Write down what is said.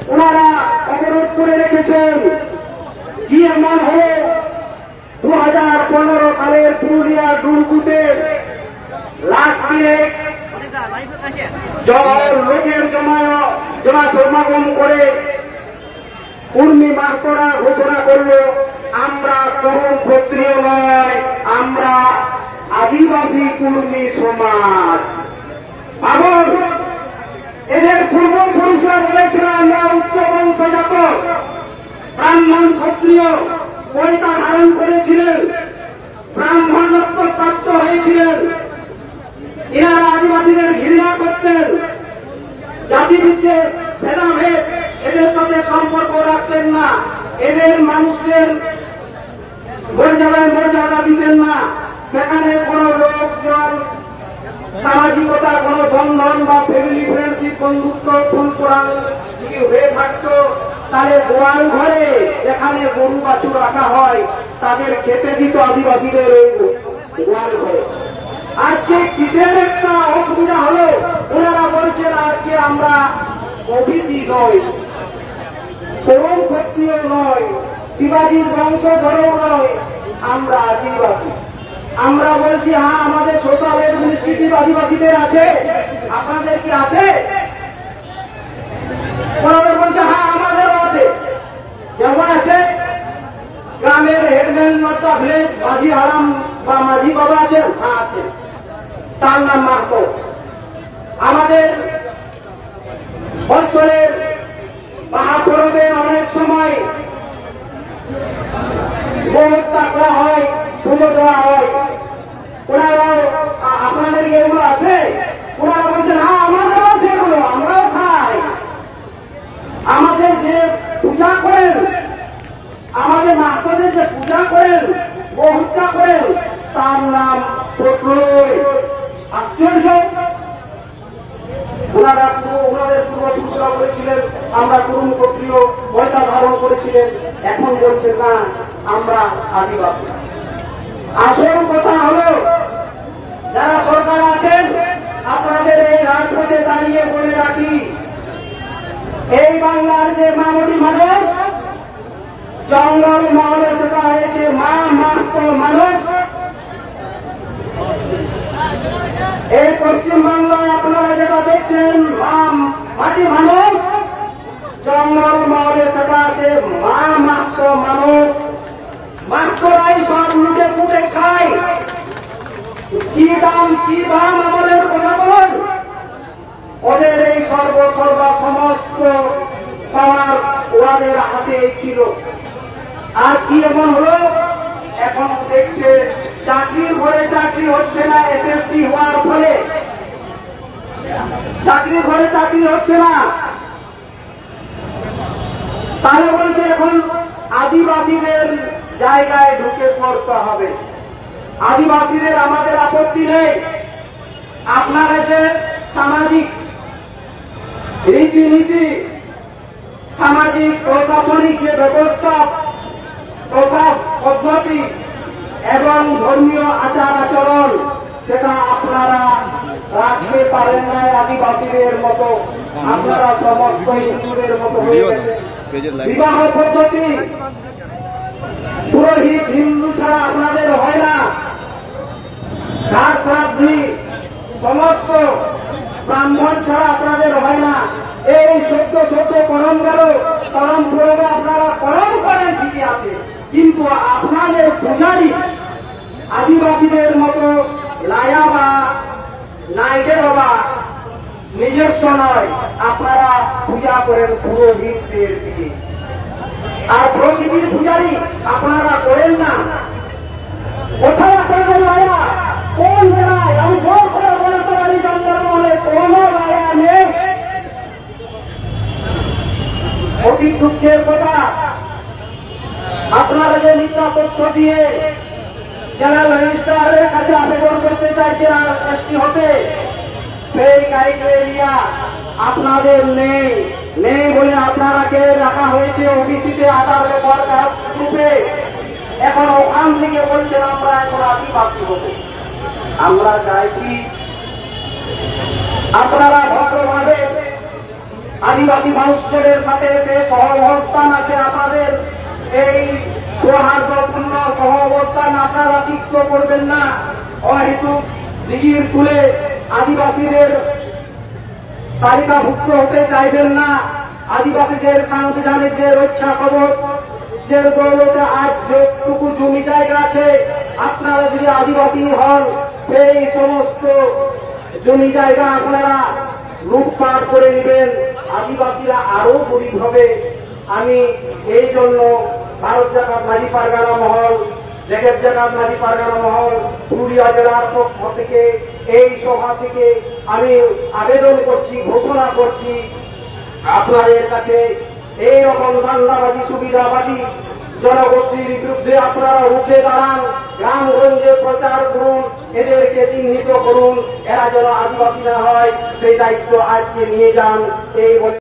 ওনারা অবরোধ করে রেখেছেন। কি এমন হলো 2015 সালের পুরুলিয়া দুর্গুতে লাখ খানেক লোকের জনসমাগম করে উর্মি মাহতরা ঘোষণা করল, আমরা তরুণ ক্ষত্রিয় নয়, আমরা আদিবাসী কুর্মী সমাজ। ভাবুন, এদের পূর্বপুরুষরা বলেছিল আমরা উচ্চ বংশজাত ব্রাহ্মণ ক্ষত্রিয়, পয়তা ধারণ করেছিলেন, ব্রাহ্মণত্ব প্রাপ্ত হয়েছিলেন। এনারা আদিবাসীদের ঘৃণা করতেন, জাতিবিদ্বেষ ভেদাভেদ এদের সাথে সম্পর্ক রাখতেন না, এদের মানুষদের মর্যাদা দিতেন না। সেখানে কোন লোকজন সামাজিকতা, কোন বন্ধন বা ফ্যামিলি ফ্রেন্ডশিপ, বন্ধুত্ব ফুল কোরআন যদি হয়ে থাকতো, তাহলে গোয়াল ঘরে যেখানে গরু বাছুর রাখা হয় তাদের খেতে দিত আদিবাসীদের ওই গোয়াল ঘরে। আজকে কিসের একটা অসুবিধা হলো? ওনারা বলছেন আজকে আমরা ওবিসি নয়, তরুণ ক্ষত্রিয় নয়, শিবাজির বংশধরও নয়, আমরা আদিবাসী। আমরা বলছি হ্যাঁ, আমাদের সোশ্যাল অ্যাডমিনিস্ট্রেটিভ আদিবাসীদের আছে, আপনাদের কি আছে? ওনারা বলছে হ্যাঁ আমাদেরও আছে। যেমন আছে গ্রামের হেডম্যান অফ দ্য ভিলেজ মাঝি হারাম বা মাঝি বাবা আছেন, হ্যাঁ আছে, তার নাম মাহাতো। আমাদের বৎসরের মহাপরবে অনেক সময় গোহত্যা করা হয়, পুজো দেওয়া হয়। ওনারাও আপনাদের এগুলো আছে? ওনারা বলছেন হ্যাঁ আমাদেরও আছে এগুলো, আমরাও খাই। আমাদের যে পূজা করেন, আমাদের মাহাতোদের যে পূজা করেন, গোহত্যা করেন, তার নাম প্রলয়। আশ্চর্য! ওনাদের পূর্বপুরুষরা করেছিলেন আমরা তরুণ ক্ষত্রিয়, পয়তা ধারণ করেছিলেন, এখন বলছেন না আমরা আদিবাসী। আসল কথা হলো, যারা সরকার আছেন আপনাদের এই রাজপথে দাঁড়িয়ে বলে রাখি, এই বাংলার যে মামুলি মানুষ জঙ্গল মহলে সেটা হয়েছে মা মাত্র মানুষ। এই পশ্চিমবাংলায় আপনারা যেটা দেখছেন মাটি মানুষ, জঙ্গল মহলে সেটা আছে মা মাত্র মানুষ। মাত্ররাই সব লুটে পুটে খায়। কি দাম আমাদের কথা বলুন। ওদের এই সর্বা সমস্ত পাওয়ার ওদের হাতে ছিল। আজ কি এমন হলো? এখন দেখছে চাকরির ঘরে চাকরি হচ্ছে না, এসএসসি হওয়ার ফলে চাকরির ঘরে চাকরি হচ্ছে না। তাহলে বলছে এখন আদিবাসীদের জায়গায় ঢুকে পড়তে হবে। আদিবাসীদের আমাদের আপত্তি নেই, আপনারা যে সামাজিক রীতিনীতি, সামাজিক প্রশাসনিক যে ব্যবস্থা পদ্ধতি এবং ধর্মীয় আচার আচরণ, সেটা আপনারা রাখতে পারেন না আদিবাসীদের মতো। আপনারা সমস্ত হিন্দুদের মতো হয়ে গেছে। বিবাহ পদ্ধতি পুরোহিত হিন্দু ছাড়া আপনাদের হয় না। ঘাট শ্রাদ্ধি সমস্ত ব্রাহ্মণ ছাড়া আপনাদের হয় না। এই সত্য করম গেল, করম পূরবে আপনারা করম করেন ঠিকই আছে, কিন্তু আপনাদের পূজারী আদিবাসীদের মতো লায়া বা নাইকে বাবা নিজস্ব নয়, আপনারা পূজা করেন পুরোহিতদের দিকে। আর প্রকৃতির পূজারী আপনারা করেন না। কোথায় আপনাদের লায়া? কোন জেলায়? আমি জোর করে বলতে পারি জঙ্গলমহলে কোন লায়া নেই। অতি দুঃখের কথা, আপনারা যে মিথ্যা তথ্য দিয়ে জেলা রেজিস্ট্রারের কাছে আবেদন করতে চাইছেন এসটি হতে, সেই ক্রাইটেরিয়া আপনাদের নেই বলে আপনারাকে রাখা হয়েছে ওবিসিতে আধার রেকর্ড গ্রুপে। এখন ওখান থেকে বলছেন আমরা এখন আদিবাসী হতে। আমরা চাইছি আপনারা ভদ্রভাবে আদিবাসী মানুষজনের সাথে সে সহাবস্থান আছে। আপনাদের এই সৌহার্দ্যপূর্ণ সহাবস্থান আপনারা তিক্ত করবেন না। অহেতুক জিগির তুলে আদিবাসীদের তালিকাভুক্ত হতে চাইবেন না। আদিবাসীদের সাংবিধানিক যে রক্ষা কবচ যে দৌলতে আজ যেটুকু জমি জায়গা আছে, আপনারা যদি আদিবাসী হন সেই সমস্ত জমি জায়গা আপনারা লুটপাট করে নেবেন, আদিবাসীরা আরো গরিব হবে। আমি এই জন্য ভারত জাকাত মাঝি পারগানা মহল, জেগের জাকাত মাঝি পারগানা মহল, পুরুলিয়া জেলার পক্ষ থেকে এই সভা থেকে আমি আবেদন করছি, ঘোষণা করছি আপনাদের কাছে এই রকম ধান্দাবাজি সুবিধাবাজি জনগোষ্ঠীর বিরুদ্ধে আপনারা রুখে দাঁড়ান, গ্রামগঞ্জে প্রচার করুন, এদেরকে চিহ্নিত করুন, এরা যেন আদিবাসী না হয় সেই দায়িত্ব আজকে নিয়ে যান। এই বলে